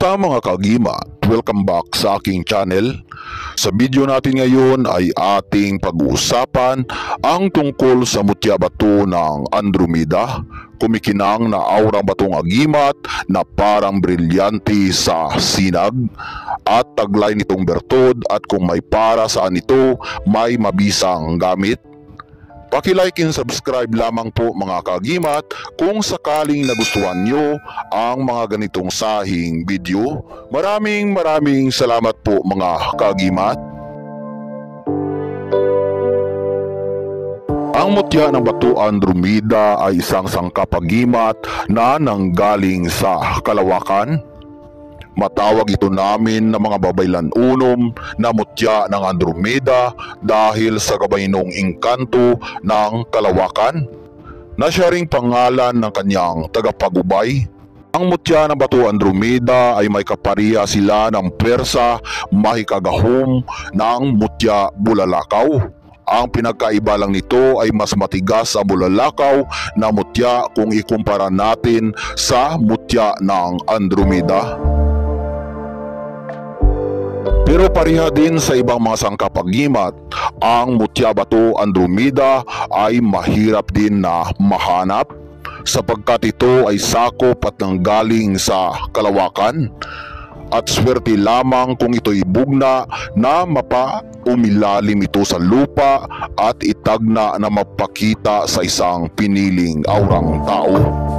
Kamusta mga kagima? Welcome back sa aking channel. Sa video natin ngayon ay ating pag-uusapan ang tungkol sa mutya bato ng Andromeda. Kumikinang na aurang batong agimat na parang brilyante sa sinag at taglay nitong bertod, at kung may para saan ito may mabisang gamit. Paki-like and subscribe lamang po mga kagimat kung sakaling nagustuhan nyo ang mga ganitong sahing video. Maraming salamat po mga kagimat. Ang mutya ng bato Andromeda ay isang sangkap-agimat na nanggaling sa kalawakan. Matawag ito namin na mga babaylan-unom na mutya ng Andromeda dahil sa gabay nung engkanto ng kalawakan na siya ring pangalan ng kanyang tagapagubay. Ang mutya ng bato Andromeda ay may kapariya sila ng pwersa mahikagahom ng mutya bulalakaw. Ang pinagkaiba lang nito ay mas matigas ang bulalakaw na mutya kung ikumpara natin sa mutya ng Andromeda. Pero pareha din sa ibang mga sangkap-agimat, ang mutya bato Andromeda ay mahirap din na mahanap sapagkat ito ay sakop at nanggaling sa kalawakan. At swerte lamang kung ito'y bugna na mapaumilalim ito sa lupa at itagna na mapakita sa isang piniling aurang tao.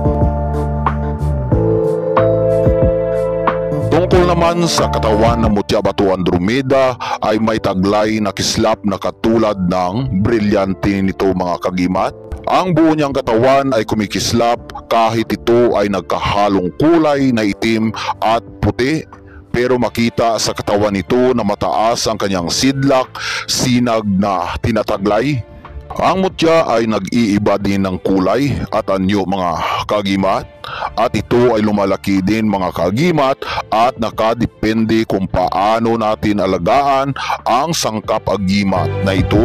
Tungkol naman sa katawan ng mutya bato Andromeda ay may taglay na kislap na katulad ng brilyante nito mga kagimat. Ang buo niyang katawan ay kumikislap kahit ito ay nagkahalong kulay na itim at puti. Pero makita sa katawan nito na mataas ang kanyang sidlak, sinag na tinataglay. Ang mutya ay nag-iiba din ng kulay at anyo mga kagimat, at ito ay lumalaki din mga kagimat at nakadepende kung paano natin alagaan ang sangkap-agimat na ito.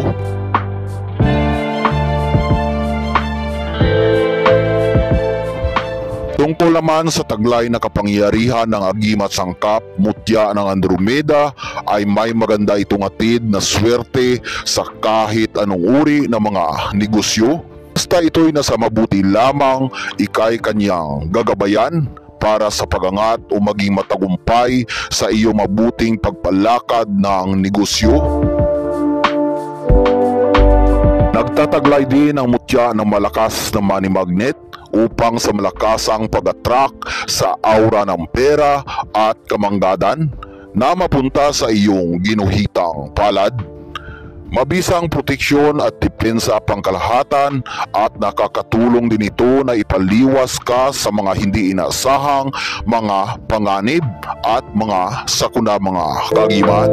Tungkol naman sa taglay na kapangyarihan ng agimat sangkap mutya ng Andromeda ay may maganda itong atid na swerte sa kahit anong uri ng mga negosyo. Basta ito'y nasa mabuti lamang, ika'y kanyang gagabayan para sa pagangat o maging matagumpay sa iyong mabuting pagpalakad ng negosyo. Nagtataglay din ang mutya ng malakas na money magnet upang sa malakasang pag-attract sa aura ng pera at kamanggadan na mapunta sa iyong ginuhitang palad. Mabisang proteksyon at depensa pangkalahatan at nakakatulong din ito na ipaliwas ka sa mga hindi inaasahang mga panganib at mga sakuna mga kagimat.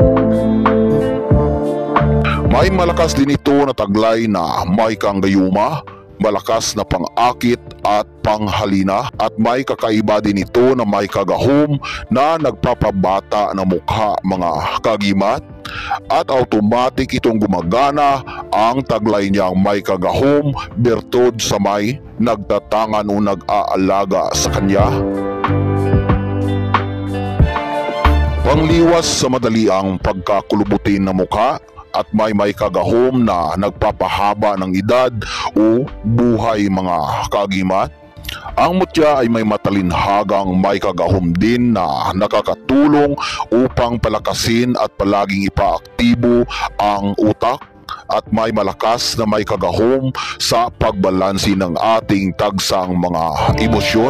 May malakas din ito na taglay na may kanggayuma, malakas na pang-akit at panghalina, at may kakaiba din ito na may kagahom na nagpapabata na mukha mga kagimat, at automatic itong gumagana. Ang taglay niyang may kagahom bertod sa may nagtatangan o nag-aalaga sa kanya. Pangliwas sa madaliang pagkakulubutin na mukha, at may kagahom na nagpapahaba ng edad o buhay mga kagimat. Ang mutya ay may matalinhagang may kagahom din na nakakatulong upang palakasin at palaging ipaaktibo ang utak, at may malakas na may kagahom sa pagbalansi ng ating tagsang mga emosyon.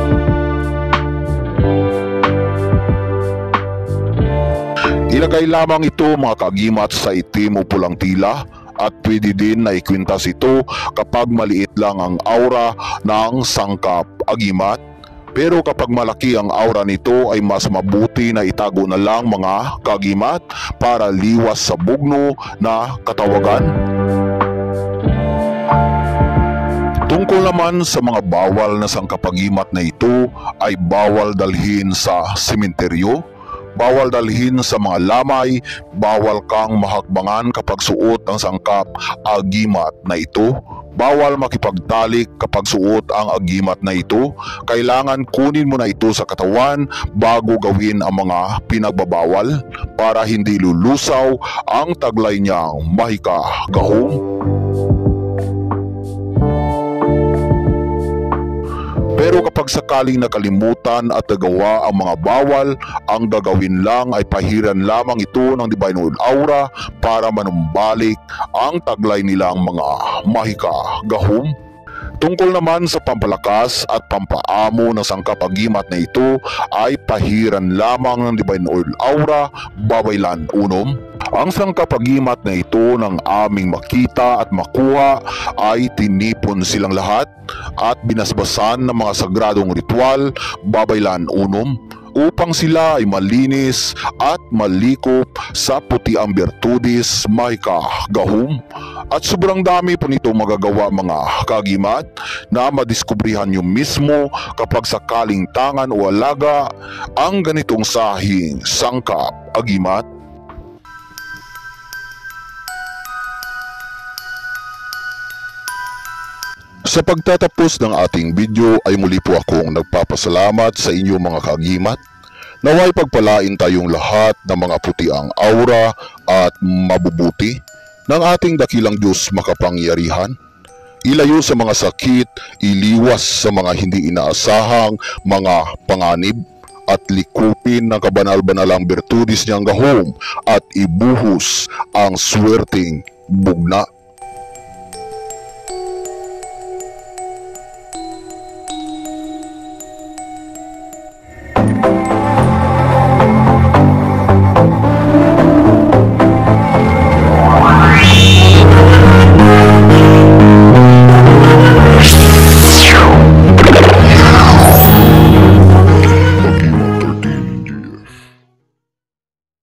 Ilagay lamang ito mga kagimat sa itim o pulang tila, at pwede din na ikwintas ito kapag maliit lang ang aura ng sangkap-agimat. Pero kapag malaki ang aura nito ay mas mabuti na itago na lang mga kagimat para liwas sa bugno na katawagan. Tungkol naman sa mga bawal na sangkap-agimat na ito ay bawal dalhin sa sementeryo. bawal dalhin sa mga lamay, bawal kang mahakbangan kapag suot ang sangkap agimat na ito, bawal makipagtalik kapag suot ang agimat na ito, kailangan kunin mo na ito sa katawan bago gawin ang mga pinagbabawal para hindi lulusaw ang taglay niyang mahika gahong. Pero kapag sakaling nakalimutan at nagawa ang mga bawal, ang gagawin lang ay pahiran lamang ito ng Divine Oil Aura para manumbalik ang taglay nilang mga mahika gahom. Tungkol naman sa pampalakas at pampaamo ng sangkap agimat na ito ay pahiran lamang ng Divine Oil Aura, Babaylan Unom. Ang sangkap agimat na ito ng aming makita at makuha ay tinipon silang lahat at binasbasan ng mga sagradong ritual, Babaylan Unom, upang sila ay malinis at malikop sa putiang bertudis, mahika gahom. At sobrang dami po nito magagawa mga kagimat na madiskubrihan nyo mismo kapag sakaling tangan o alaga ang ganitong sahing sangkap agimat. Sa pagtatapos ng ating video ay muli po akong nagpapasalamat sa inyong mga kagimat. Naway pagpalain tayong lahat ng mga putiang aura at mabubuti ng ating dakilang Diyos makapangyarihan. Ilayo sa mga sakit, iliwas sa mga hindi inaasahang mga panganib, at likupin ng kabanal-banalang bertudis niyang gahom at ibuhos ang swerteng bugna.